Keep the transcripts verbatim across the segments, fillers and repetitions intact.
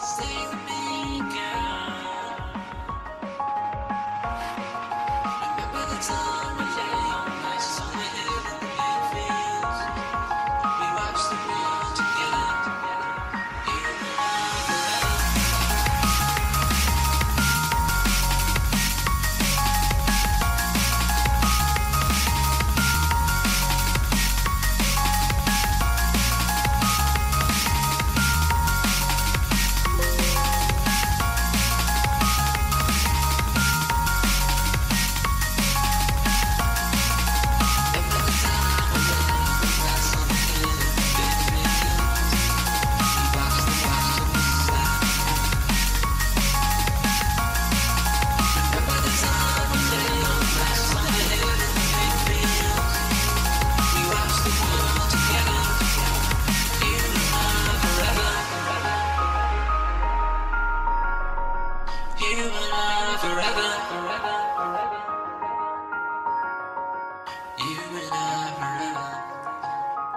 Stay with me, girl. Remember the time we lay on nights on the hill in the big fields. We watched the world together. You and I forever. You and I forever. You and I forever.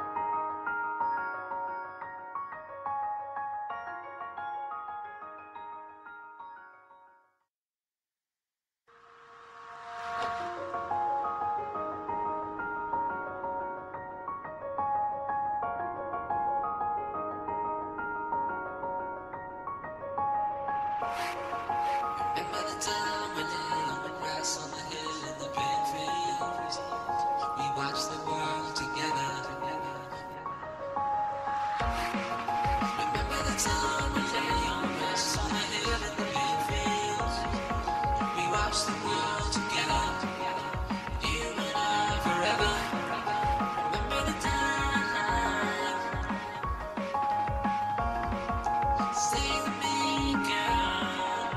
Remember the time we lay on the grass on the hill in the big fields. We watched the world together. Remember the time we lay on the grass on the hill in the big fields. We watched the world together. You and I forever. Remember the time. Stay with me, girl.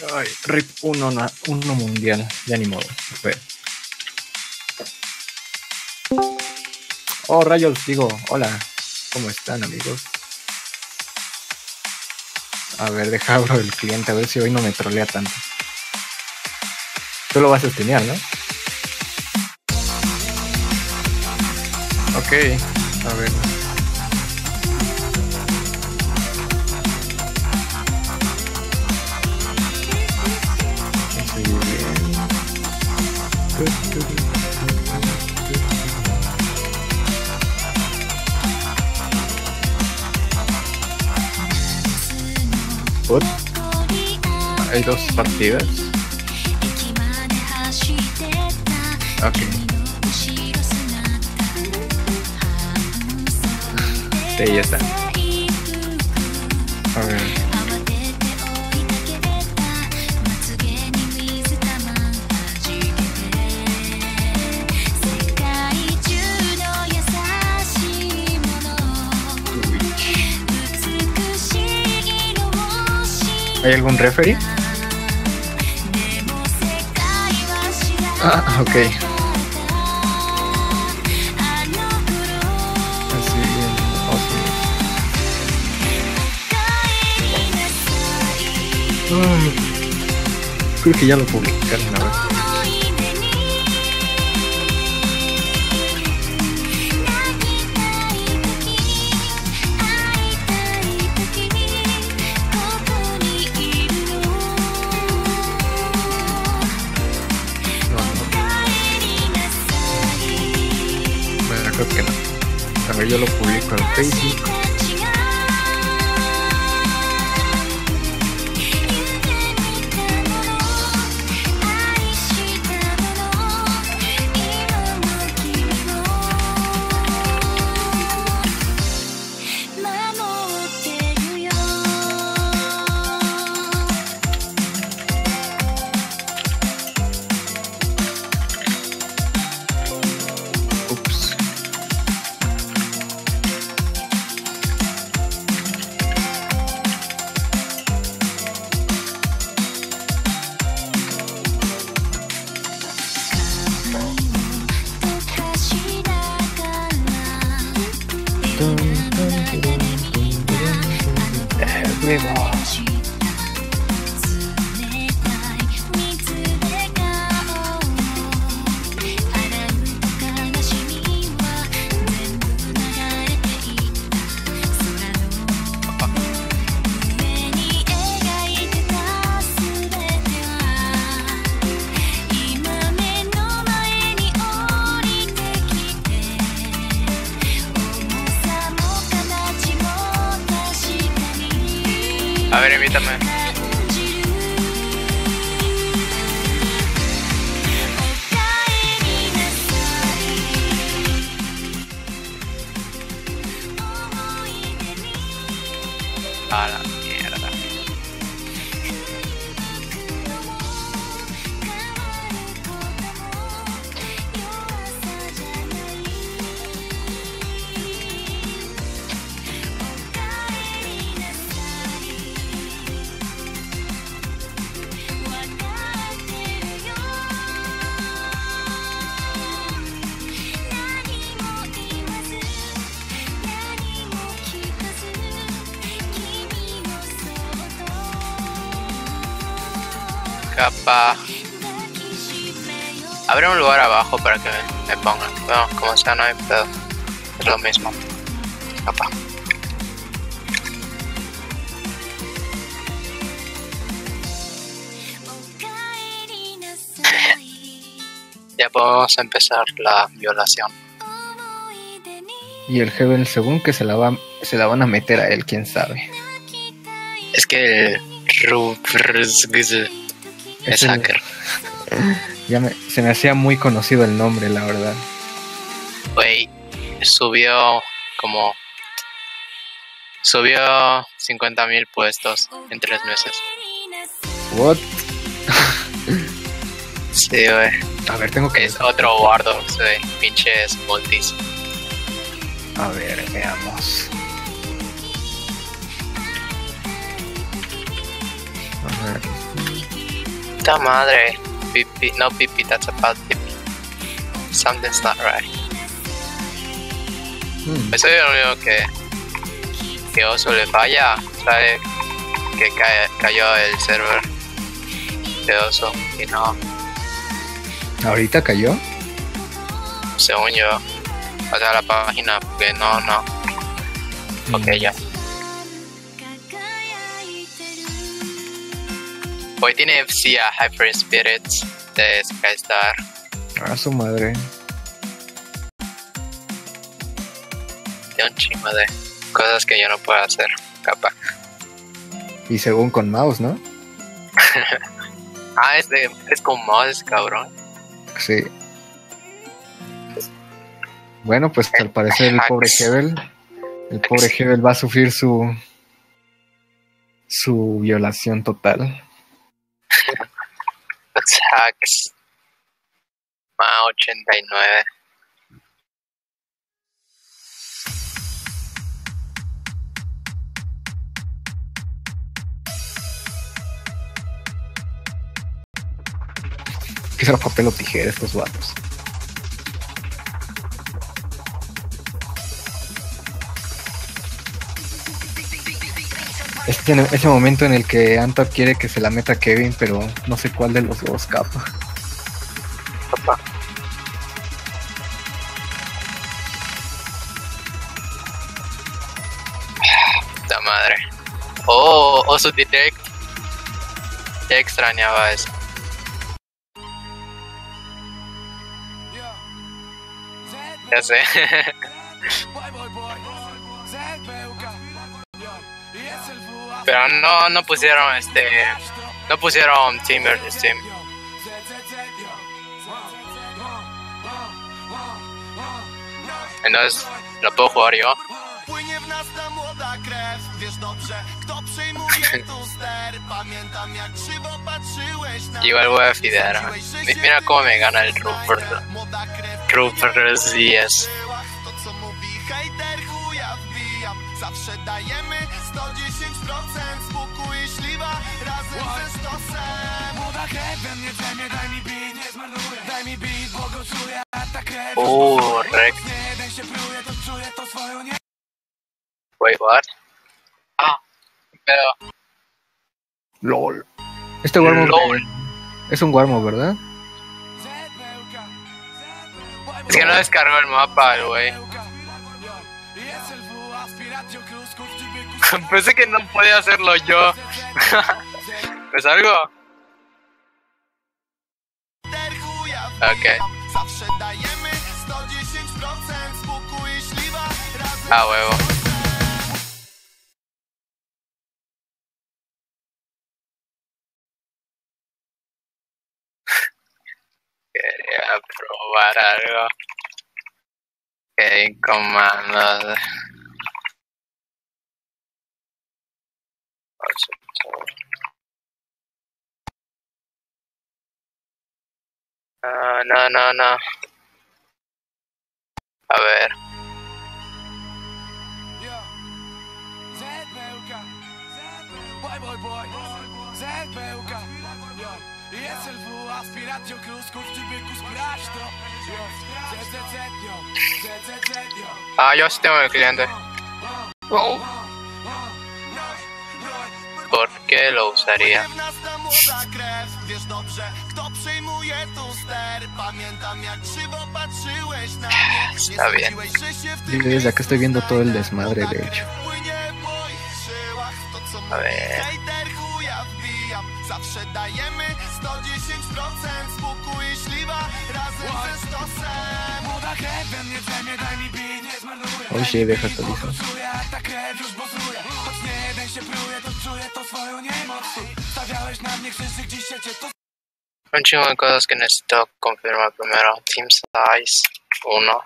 Ay, R I P uno, na- uno mundial. Ya ni modo. Fue. Oh, rayos, digo, hola. ¿Cómo están, amigos? A ver, deja abro el cliente, a ver si hoy no me trolea tanto. Tú lo vas a streamear, ¿no? Ok, a ver. Estoy bien. What? Hay dos partidas. Ok. Sí, ya está. A ver. ¿Hay algún referee? Ah, ok. Así, awesome. Ay, creo que ya lo publicaron, a ver. Creo que no. A ver, yo lo publico en Facebook. Ups. Everyone. A ver, invítame. A la mierda. Capa. Habrá un lugar abajo para que me pongan. Bueno, como sea, no hay pedo. Es lo mismo. Capa. Ya podemos empezar la violación. Y el Heaven, según que se la, va, se la van a meter a él, quién sabe. Es que el Ru- es Es el- hacker. Ya me, se me hacía muy conocido el nombre, la verdad. Güey, subió como... Subió cincuenta mil puestos en tres meses. What? Sí, güey. A ver, tengo que... Es otro Wardo, sí, pinches multis. A ver, veamos. A ver. Puta madre. Pipi, no pipi, that's about pipi. Something's not right. Mm, Eso es lo único que, que Oso le falla. Sabe que cae, cayó el server de Oso y no, ¿ahorita cayó? según yo. O sea, la página, porque no, no. Ok, Mm, ya. Hoy tiene F C a Hyper Spirits de Skystar. A su madre. Tiene un chingo de cosas que yo no puedo hacer, capaz. Y según con mouse, ¿no? Ah, es, de, es con mouse, cabrón. Sí. Bueno, pues al parecer el pobre Hebel, el pobre Hebel va a sufrir su su violación total. Los hacks. Ah, ochenta y nueve. Que será papel o tijera estos vatos. Este, ese momento en el que Anta quiere que se la meta Kevin, pero no sé cuál de los dos capa. Papá. Puta madre. Oh, Oso Direct. Ya extrañaba eso. Ya sé. Pero no, no pusieron este. No pusieron Team versus Team. Entonces, ¿lo puedo jugar yo? Płynie w nas ta młoda krew. Wiesz dobrze, kto przejmuje tu ster. Pamiętam jak krzywo patrzyłeś na Igual voy a fidear. Mi- Mira cómo me gana el Rupert. młoda krew. Rupert Díaz. To co mówi hejter, chuja wbijam. Zawsze dajemy sto dziesięć procent. Spokój i śliwa razem ze stosem. Młoda krew we mnie drzemie, daj mi beat, nie zmarnuję. Daj mi beat, bo go czuję, a ta krew. Uh, rec. Nie jeden się pluje, to czuję to swoją nie. Wait, what? Ah, pero. LOL. Este Warmo LOL. es un Warmo, ¿verdad? Es que no descargó el mapa, el güey. Pensé que no podía hacerlo yo. ¿Pues algo? Ok. Ah, huevo. Quería probar algo. Que comandos. Ah, no, no, no. A ver. Ah, yo sí tengo el cliente. ¿Por qué lo usaría? Wiesz dobrze, kto przejmuje tu ster. Pamiętam jak krzywo patrzyłeś na mnie. Está bien. Yo desde acá estoy viendo todo el desmadre, de hecho. A ver. Zawsze dajemy sto dziesięć procent. Spokój i śliwa razem ze stosem. Młoda krew we mnie drzemie, daj mi beat, nie zmarnuję. Oye, deja actualizar. Ta krew już bozuje. Choć nie jeden się pluje, to czuję to swoją niemoc. Stawiałeś na mnie krzyżyk, dziś się cię to. Un chingo de cosas que necesito confirmar primero. Team size uno.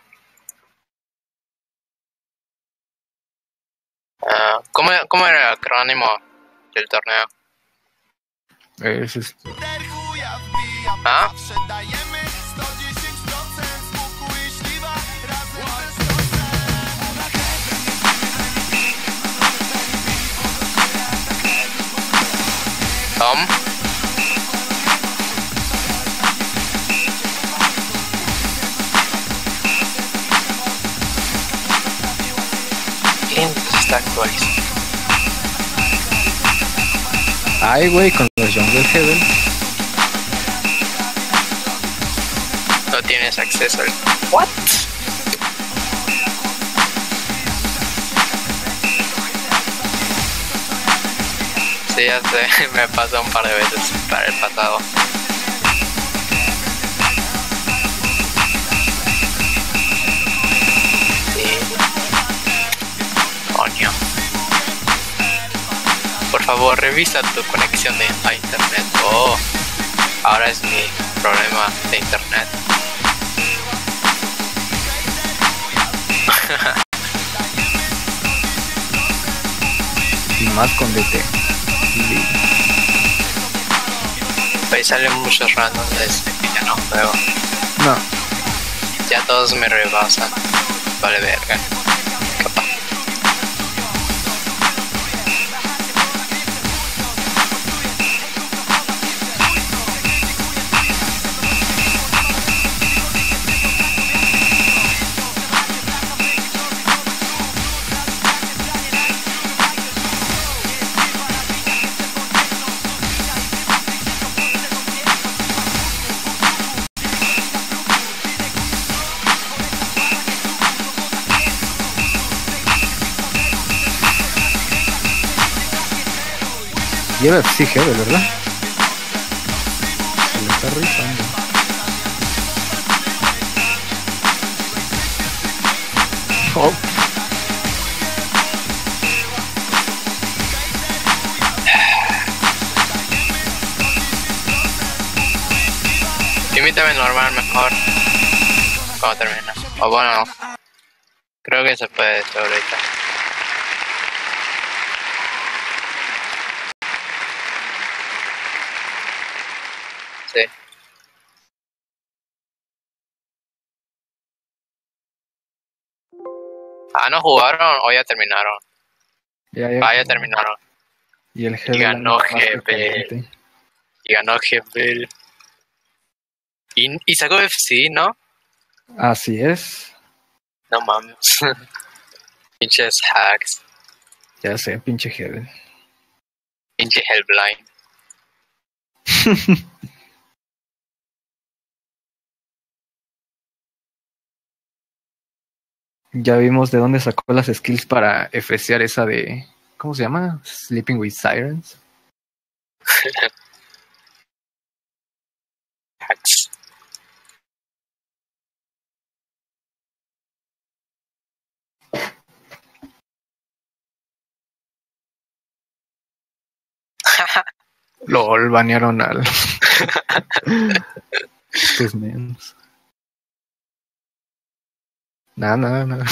Uh, ¿cómo, ¿Cómo era el acrónimo del torneo? Es este. ¿Ah? Tom. desactualizado. Ay, güey, con los Jungle Heaven. No tienes acceso al... ¿What? Sí, ya sé, me pasó un par de veces para el pasado. Sí. Coño. Por favor, revisa tu conexión de, a internet. Oh, ahora es mi problema de internet. Y más con D T. Sí. Ahí salen muchos randoms desde que ya no juego. No, Ya todos me rebasan. Vale verga. Capaz. lleva F C G, ¿verdad? Se le está rifando. Oh. Límítame normal mejor. Cuando termina. O bueno, creo que se puede esto ahorita. Sí. Ah, ¿no jugaron o ya terminaron? Ya, ya. Ah, ya terminaron. Y el Y ganó G G B. Y ganó G B. Y, y sacó F C, ¿no? Así es. No mames. Pinches hacks. Ya sé, pinche Heaven. Pinche Hellblind. Ya vimos de dónde sacó las skills para efecear esa de... ¿Cómo se llama? Sleeping with Sirens. Hacks. LOL, banearon al... Pues menos. Nada, nada, nada.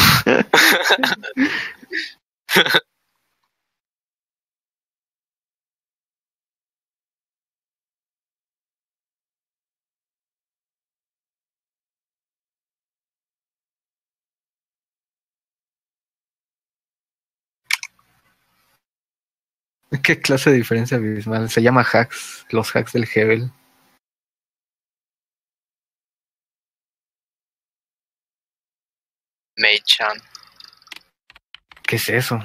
¿Qué clase de diferencia abismal? Se llama hacks, los hacks del Hebel. Mei-chan. ¿Qué es eso?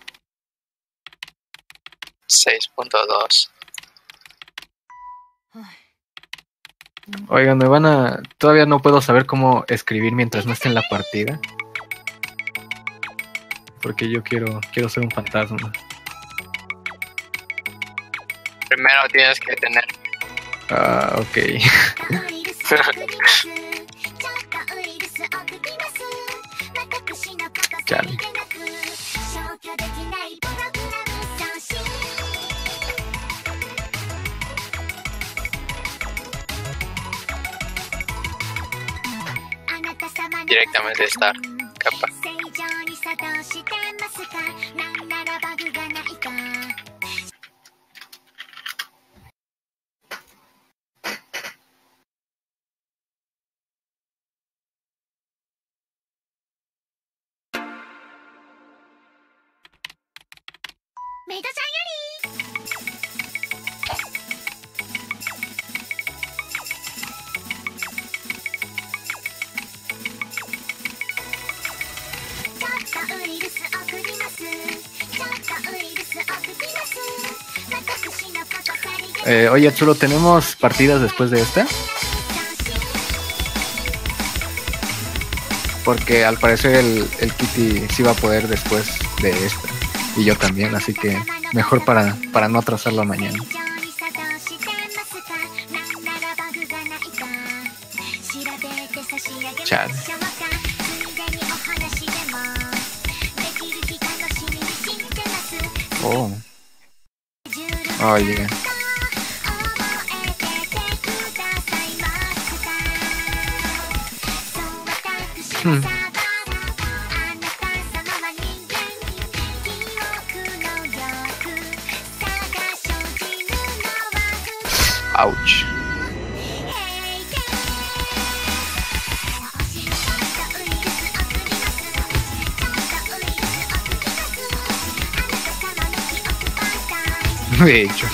seis punto dos. Oigan, me van a... Todavía no puedo saber cómo escribir mientras no esté en la partida. Porque yo quiero, quiero ser un fantasma. Primero tienes que tener. Ah, ok. Chale. Directamente estar. Capaz. Eh, oye, Chulo, ¿tenemos partidas después de esta? Porque al parecer el, el Kitty sí va a poder después de esta. Y yo también, así que mejor para, para no atrasarlo a mañana. Chale. Oh. Oye. Hmm. Ouch. De hecho.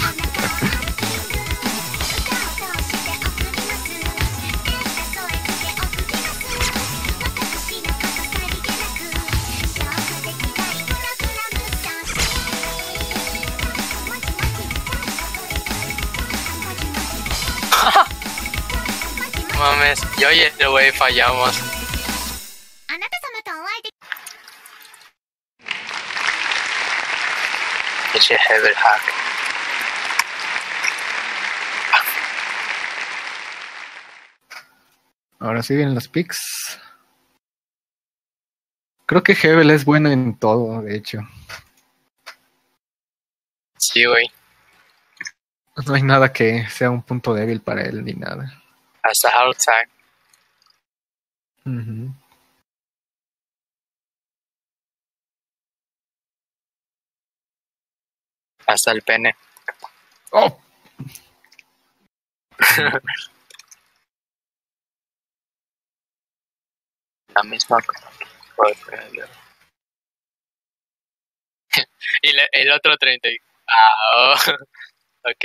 Mames, yo y el güey fallamos. Ese Heaven Hack. Ahora sí vienen los picks. Creo que Hebel es bueno en todo, de hecho. Sí, güey. No hay nada que sea un punto débil para él ni nada. Hasta outside. Uh-huh. Hasta el pene. Oh. La misma. Y le, el otro treinta. Ah, oh. Ok.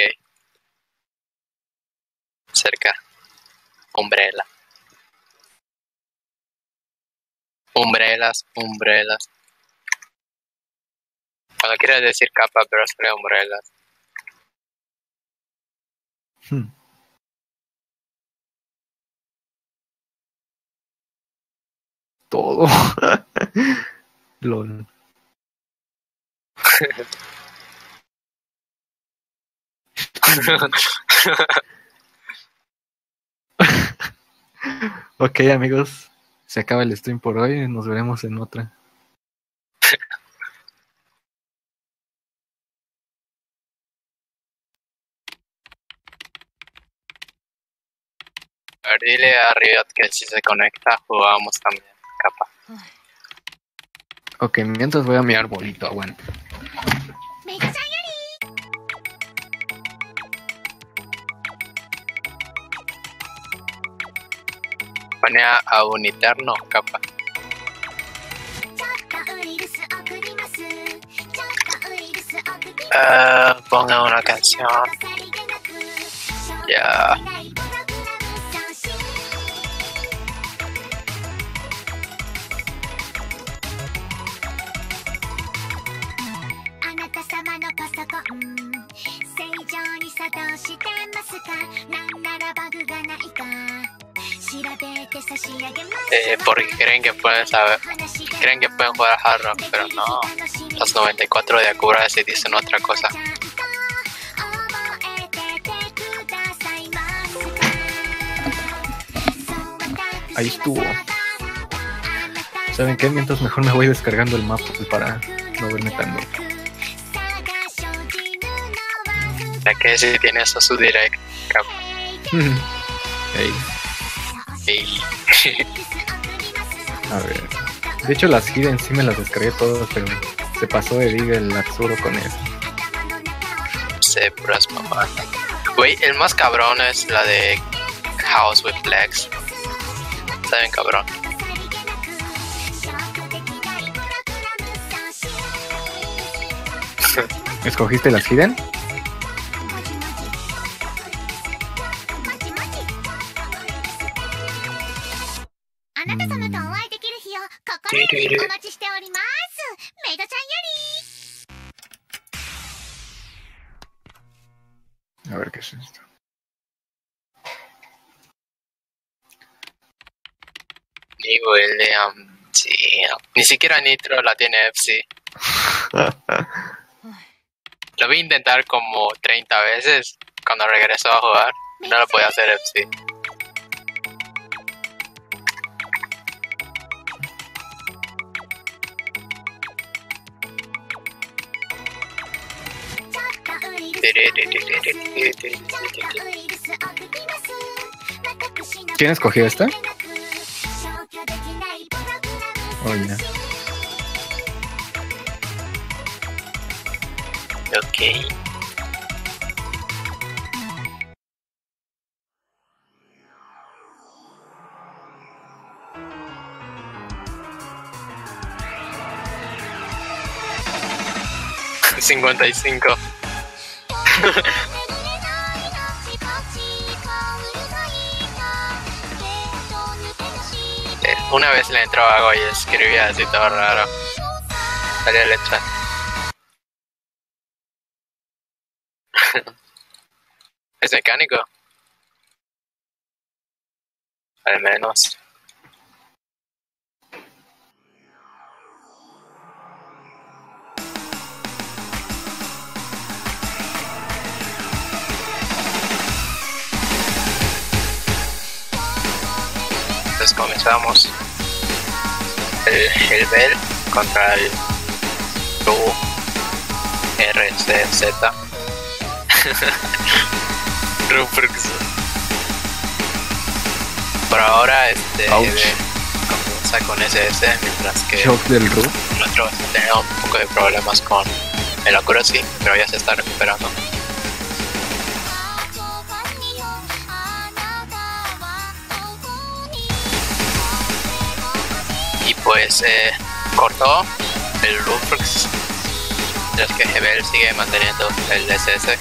Cerca. Umbrella. Umbrelas, umbrelas. Cuando quieres decir capa, pero solo umbrelas. Hmm. Todo. Lol. Ok, amigos, se acaba el stream por hoy. Nos veremos en otra. A ver, dile a Riot que si se conecta jugamos también, capa. Ok, mientras voy a mi arbolito, aguanta. Pone a, a Uniterno, capa. Uh, ponga una canción. Ya. Eh, porque creen que pueden saber, creen que pueden jugar a Hard Rock, pero no. Los noventa y cuatro de Akura se dicen otra cosa. Ahí estuvo. ¿Saben qué? Mientras mejor me voy descargando el mapa para no verme tan loco. Ya que si tiene eso su direct, capa. Hey. Hey. A ver. De hecho las hidden sí me las descargué todas, pero se pasó de Dig el Atsuro con eso. Se puras mamá. Güey, el más cabrón es la de House with Legs. Está bien cabrón. ¿Escogiste las hidden? A ver qué es esto. Ni William, sí. Ni siquiera Nitro la tiene F C. Lo vi intentar como treinta veces cuando regresó a jugar. No lo podía hacer F C. ¿Quién escogió esta? Oh, ya. Ok. cincuenta y cinco. Eh, Una vez le entró algo y escribía así todo raro. Salía letra. ¿Es mecánico? Al menos. Entonces comenzamos el, el Bell contra el U R C Z. Rufrux. Por ahora este Ouch. Hebel comienza con S S, mientras que Shock del Ru. el otro está teniendo un poco de problemas con el accuracy, pero ya se está recuperando. Y pues eh, cortó el Rufrux, mientras que Hebel sigue manteniendo el S S.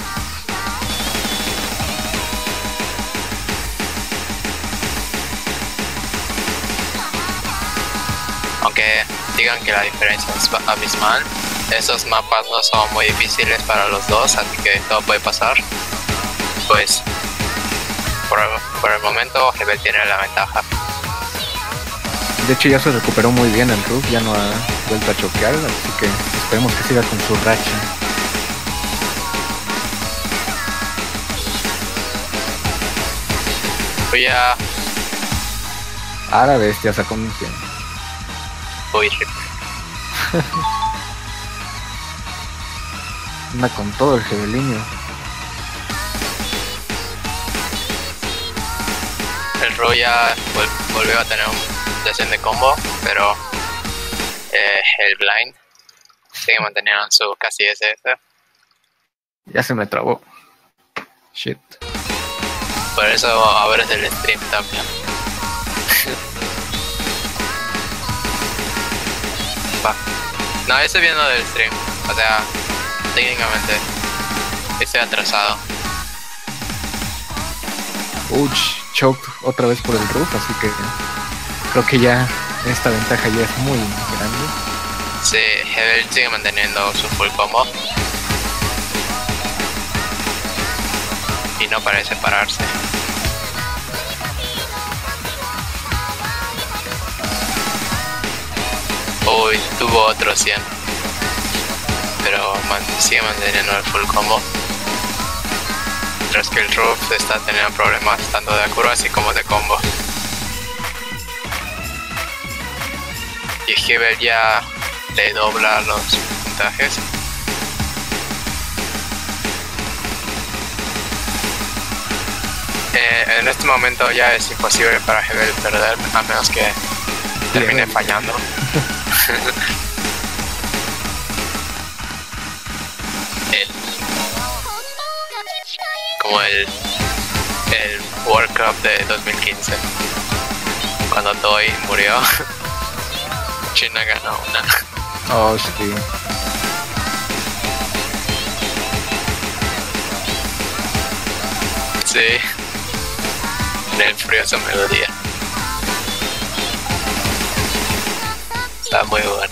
Aunque digan que la diferencia es abismal, esos mapas no son muy difíciles para los dos, así que todo puede pasar. Pues por, por el momento Hebel tiene la ventaja. De hecho ya se recuperó muy bien el Ru, ya no ha vuelto a choquear, así que esperemos que siga con su racha. Voy a... A la bestia sacó un cien. Uy, Anda con todo el Hebeliño. el Ro ya vol- volvió a tener un sesión de combo, pero eh, el Blind sigue manteniendo su casi S S. Ya se me trabó. Shit. Por eso ahora es el stream también. Va. No, yo estoy viendo del stream. O sea, técnicamente estoy atrasado. Ouch, choke otra vez por el Ruf, así que creo que ya esta ventaja ya es muy grande. Sí, Hebel sigue manteniendo su full combo. Y no parece pararse. Uy, tuvo otro cien. Pero man, sigue manteniendo el full combo. Mientras que el Ruf está teniendo problemas tanto de accuracy como de combo. Y Hebel ya le dobla los puntajes. Eh, en este momento ya es imposible para Hebel perder, a menos que termine fallando. el, como el el World Cup de dos mil quince, cuando Toy murió. China ganó una. Oh, sí. Sí, en el furioso mediodía. Está muy bueno.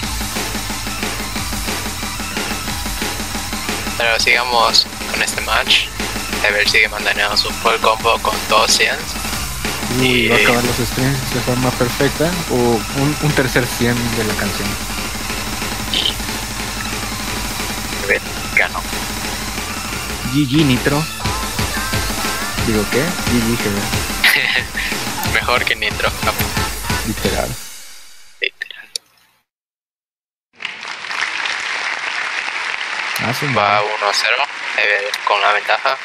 Pero sigamos con este match. Ever sigue manteniendo su full combo con dos cien. Y va a acabar los streams de forma perfecta o un, un tercer cien de la canción. Y Ever ganó. G G Nitro. Digo, ¿qué? G G G. Mejor que Nitro. Literal. Literal. Ah, sí, Va uno a cero. Ever con la ventaja.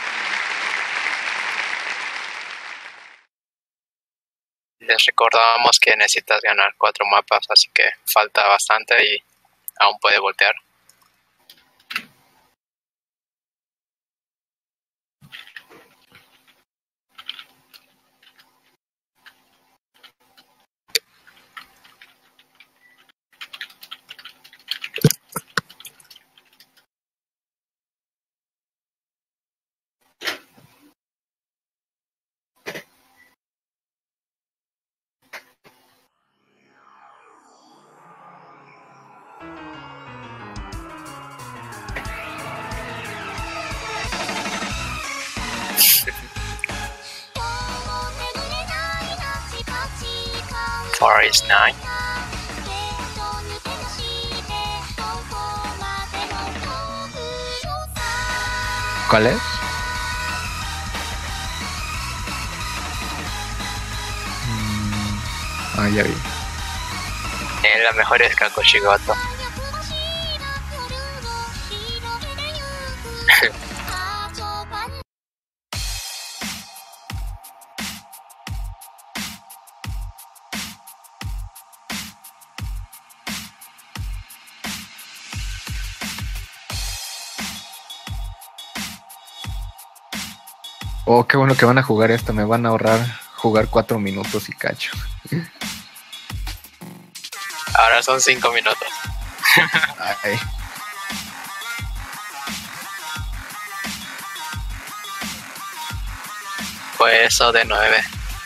Les recordamos que necesitas ganar cuatro mapas, así que falta bastante y aún puede voltear. Four is nine. ¿Cuál es? Mm, ah, ya vi. Eh, la mejor es Kakushigoto. Oh, qué bueno que van a jugar esto. Me van a ahorrar jugar cuatro minutos y cacho. Ahora son cinco minutos. Ay. Pues eso de nueve.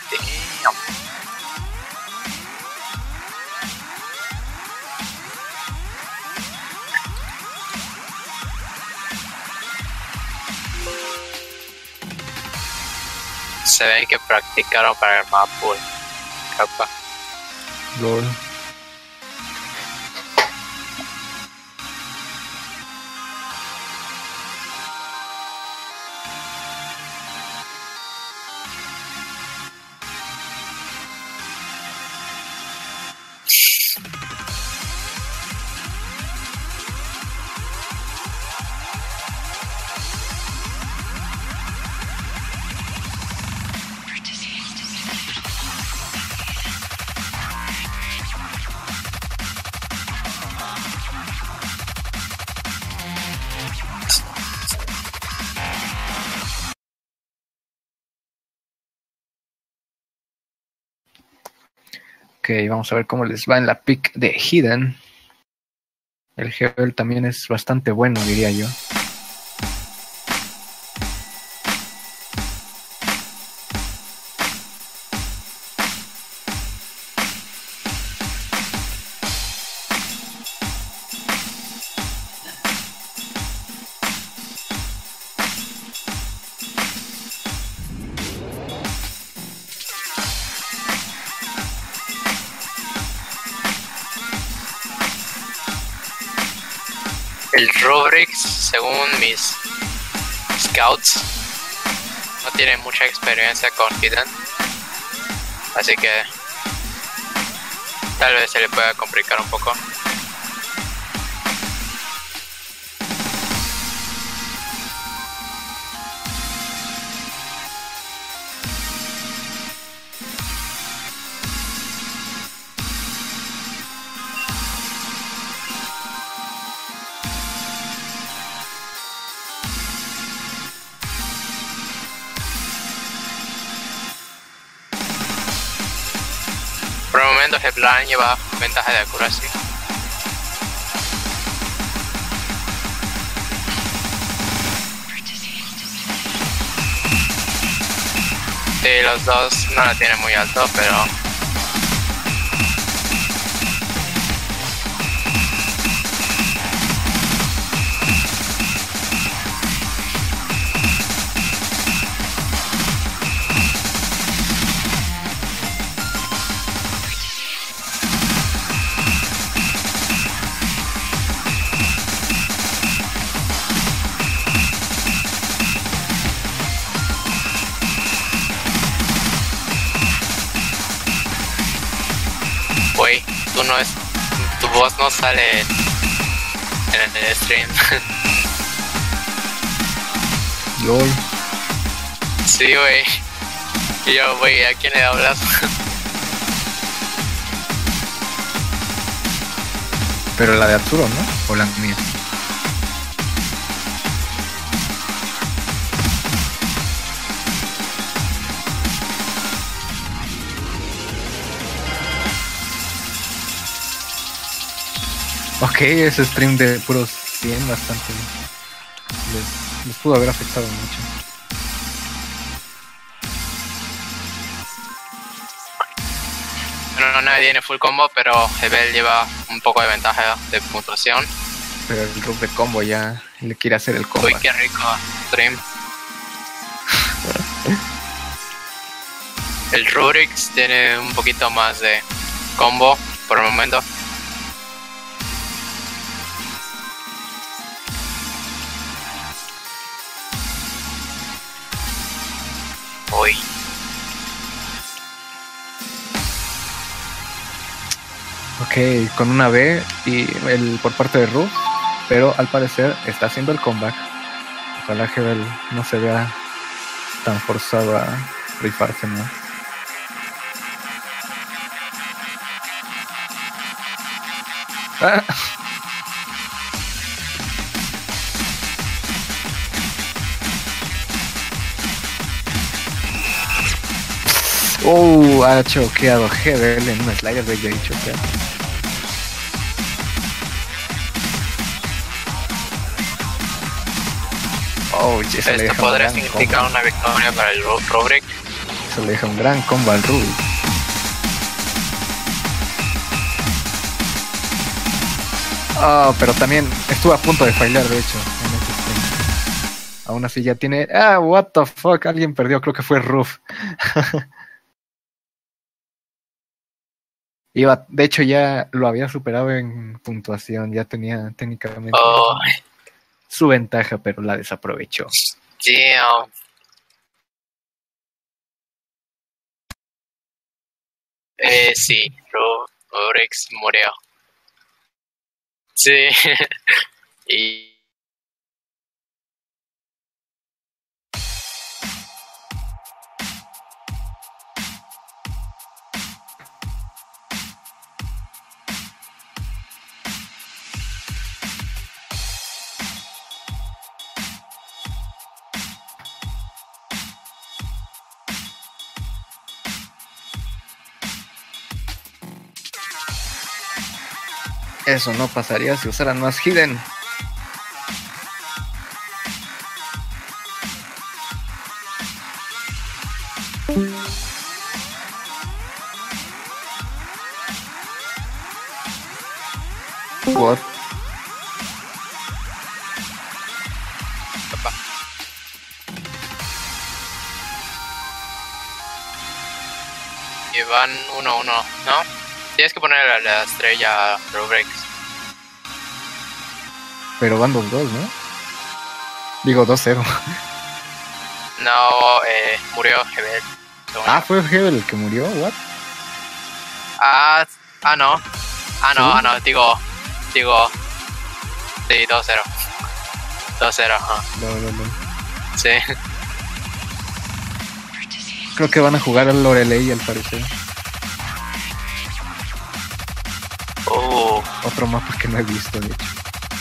Se ven que practicaron para el map pool. Capaz. Lol. Ok, vamos a ver cómo les va en la pick de Hidden. El Hebel también es bastante bueno, diría yo. El Rubrix, según mis scouts, no tiene mucha experiencia con Hidden, así que tal vez se le pueda complicar un poco. Por el momento Hepline lleva ventaja de accuracy. Sí, los dos no la tienen muy alto, pero Güey, tú no es... Tu voz no sale en, en el stream. LOL. Sí, güey. Y yo, güey, ¿a quién le hablas? Pero la de Arturo, ¿no? O la mía. Ok, ese stream de puros cien bastante les, les pudo haber afectado mucho. No, nadie tiene full combo, pero Hebel lleva un poco de ventaja de puntuación. Pero el Rub de combo ya le quiere hacer el combo. Uy, qué rico stream. El Rubrix tiene un poquito más de combo por el momento. Uy. Ok, con una B y el por parte de Ru, pero al parecer está haciendo el comeback. Ojalá Hebel no se vea tan forzado a rifarse, ¿no? Ah. Oh, ha choqueado Hebel en un slider de Jay choqueado. Oh, eso Esto le deja podría un gran significar combo. una victoria para el Rubric. Eso le deja un gran combo al Ruby. Oh, pero también estuvo a punto de fallar, de hecho, en ese stream. Aún así ya tiene... Ah, what the fuck, alguien perdió, creo que fue Ruf. Iba, de hecho ya lo había superado en puntuación, ya tenía técnicamente Oh, su ventaja, pero la desaprovechó. damn. Eh, sí, Ru- Rubrix murió. Sí. Y Eso no pasaría si usaran más Hidden. What? y van uno a uno, ¿no? Tienes que poner la, la estrella a Rubrix. Pero van dos dos, ¿no? Digo dos cero. No, eh, murió Hebel. según Ah, yo. fue Hebel el que murió, what? Ah, ah, no. Ah, no, ¿Sí? ah, no, digo, digo, sí, dos cero. dos cero, ajá. No, no, no. Sí. Creo que van a jugar al Lorelei al parecer. Uh, Otro mapa que no he visto, de hecho.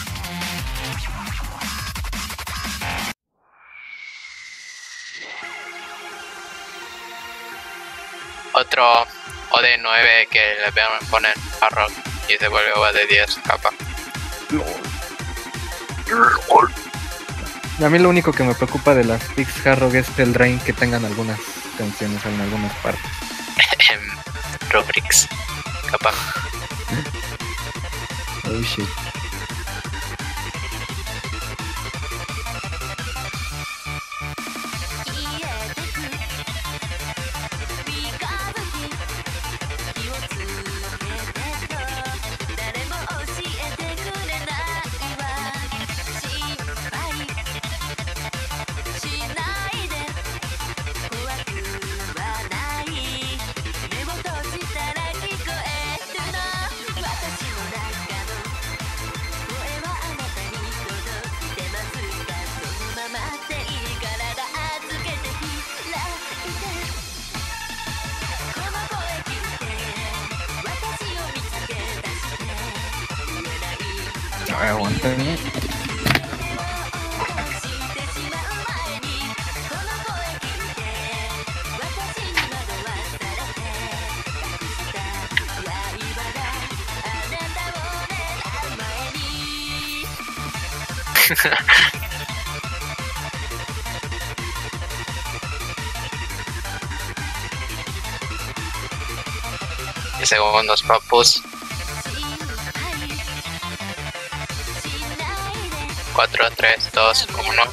otro O D nueve que le ponen a Rock y se vuelve O D diez capa. A mí lo único que me preocupa de las Pix Harrog es el Drain, que tengan algunas canciones en algunas partes. Rubrix capa. Oh shit. Aguanten. diez segundos, papus. cuatro, tres, dos, uno.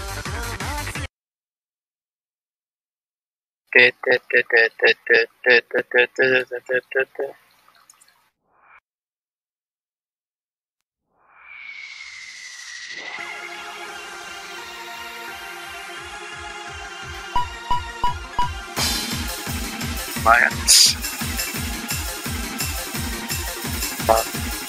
Te, te, te, te, te, te, te, te, te, te, te, te, te. Mayans. Ah.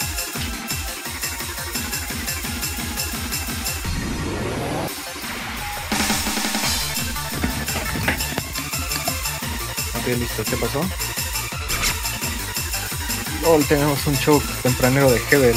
Ok, listo, ¿qué pasó? LOL, tenemos un choke tempranero de Hebel.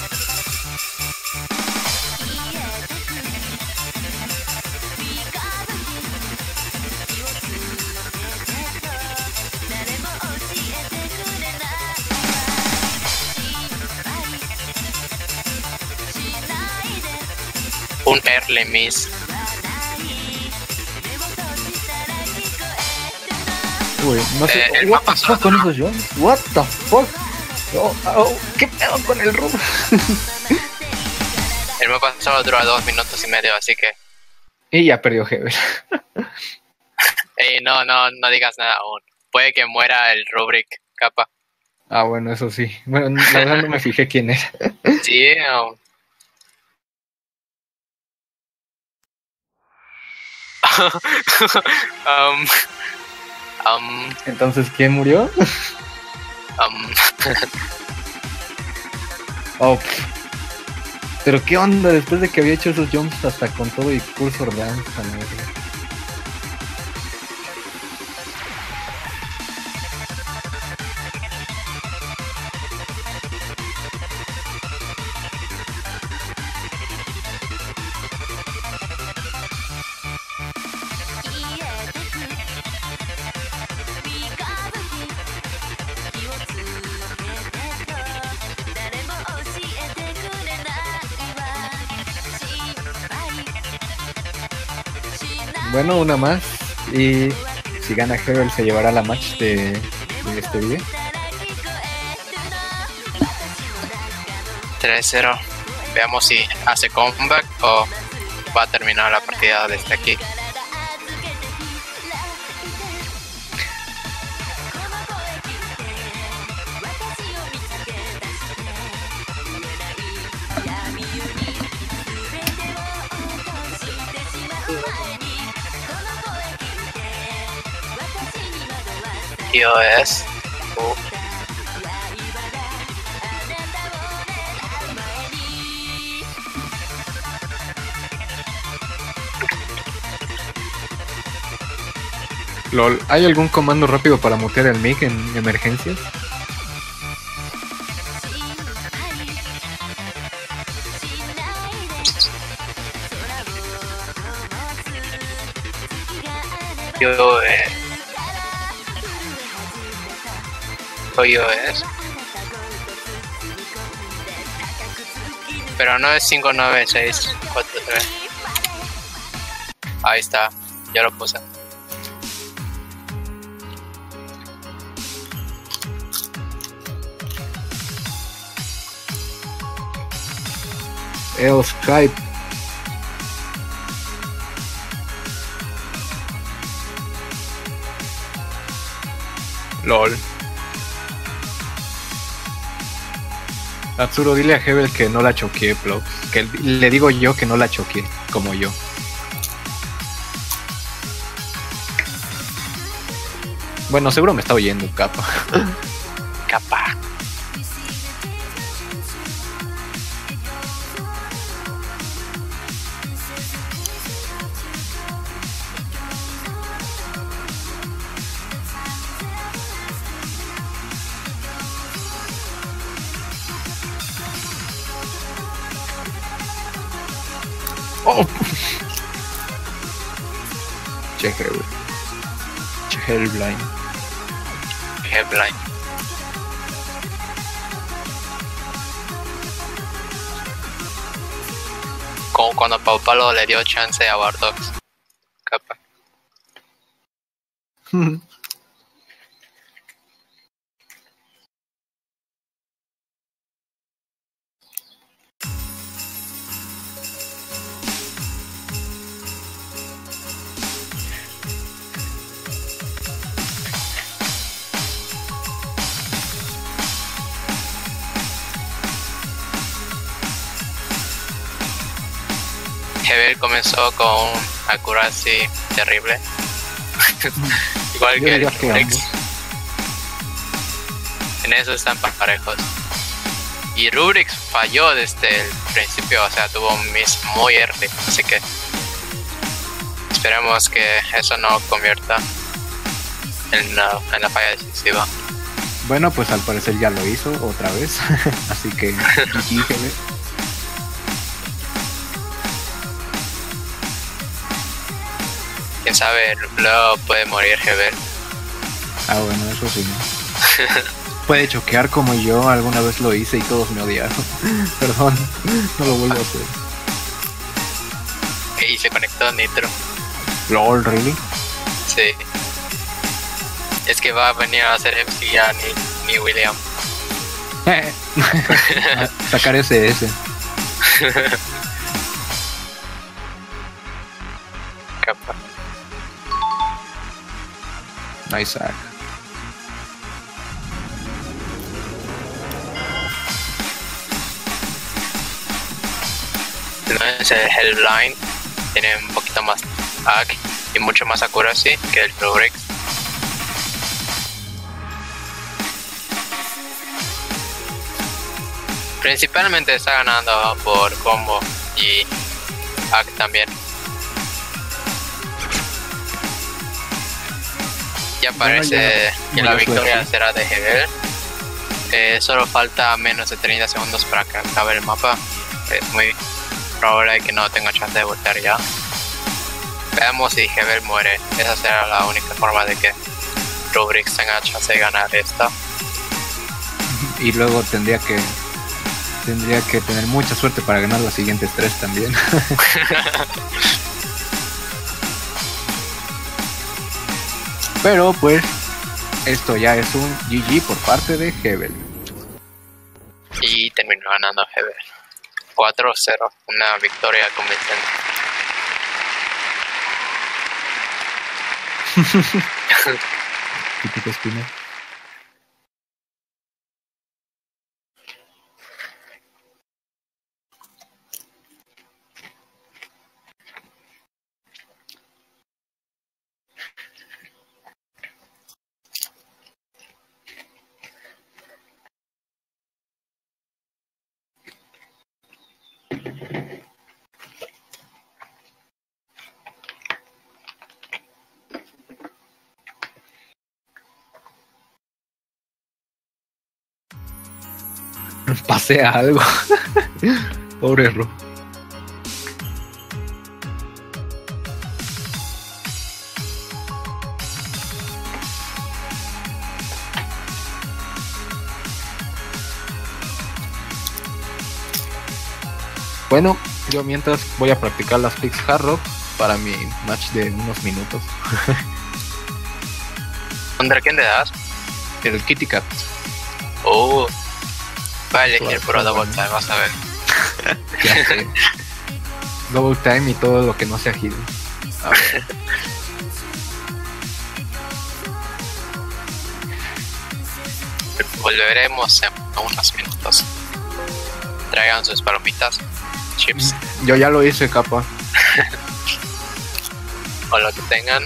Un early miss. Uy, no sé. Eh, el What mapa the fuck con esos Jones? What the fuck? Oh, oh, ¿qué pedo con el robo? El mapa solo dura dos minutos y medio, así que... Y ya perdió Hebel. Ey, no, no, no digas nada aún. Puede que muera el Rubric, capa. Ah, bueno, eso sí. Bueno, la verdad no me fijé quién era. Sí, um... um... Um... Entonces, ¿quién murió? Um... Oh, pff. Pero qué onda, después de que había hecho esos jumps hasta con todo y cursor dance, a la verga. Bueno, una más. Y si gana Hebel se llevará la match de, de este día. tres cero. Veamos si hace comeback o va a terminar la partida desde aquí. iOS. Uh. LOL, ¿hay algún comando rápido para mutear el mic en emergencias? Yo, eh, iOS. Pero no es cinco nueve seis cuatro tres. Ahí está, ya lo puse. El Skype. LOL. Atsuro, dile a Hebel que no la choqué, Plox. Que le digo yo que no la choqué, como yo. Bueno, seguro me está oyendo, capa. Capa. Oh. Che, Hell. Che, Hellblind. Hellblind. Como cuando Pau Palo le dio chance a Bardox. Capa. Hebel comenzó con un accuracy terrible. Igual Yo que el diría que Rubrix. ambos. En eso están parejos. Y Rubrix falló desde el principio, o sea, tuvo un miss muy early, así que esperemos que eso no convierta en, una- en la falla decisiva. Bueno, pues al parecer ya lo hizo otra vez. Así que G G, Hell. Quién sabe, luego puede morir Hebel. Ah, bueno, eso sí. Puede choquear como yo alguna vez lo hice y todos me odiaron. Perdón, no lo vuelvo a hacer. Y se conectó Nitro. LOL, ¿really? Sí. Es que va a venir a hacer M C ya ni, ni William. Sacar ese S. Capa. Nice sack. Entonces el Hellblind tiene un poquito más hack y mucho más accuracy que el Rubrix. Principalmente está ganando por combo y hack también. Ya parece ya- que ya la suerte. victoria será de Hebel. Eh, solo falta menos de treinta segundos para que acabe el mapa. Es muy probable que no tenga chance de voltear ya. Veamos si Hebel muere. Esa será la única forma de que Rubrix tenga chance de ganar esta. Y luego tendría que tendría que tener mucha suerte para ganar las siguientes tres también. Pero pues esto ya es un G G por parte de Hebel. Y terminó ganando Hebel. cuatro cero. Una victoria convincente. Típico Spinner. Pasea algo. Pobre Ru. Bueno, yo mientras voy a practicar las picks Hard Rock para mi match de unos minutos. ¿Contra quién te das? El Kitty Cat. Oh. Va a elegir Claro, por double bueno. time, vas a ver. Ya sé. Double time y todo lo que no sea heal. A ver. Volveremos en unos minutos. Traigan sus palomitas, chips Yo ya lo hice, capa. o lo que tengan.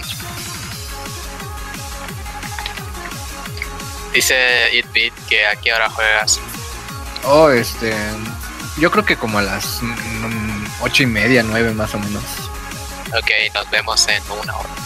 Dice Itbeat que a qué hora juegas. Oh, este. Yo creo que como a las mm, ocho y media, nueve más o menos. Ok, nos vemos en una hora.